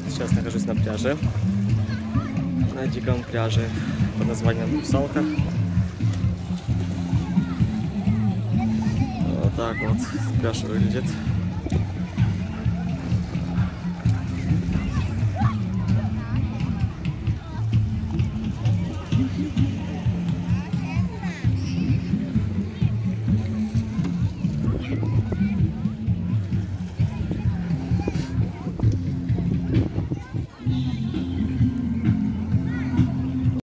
Сейчас нахожусь на пляже, на диком пляже под названием Русалка. Вот так вот пляж выглядит.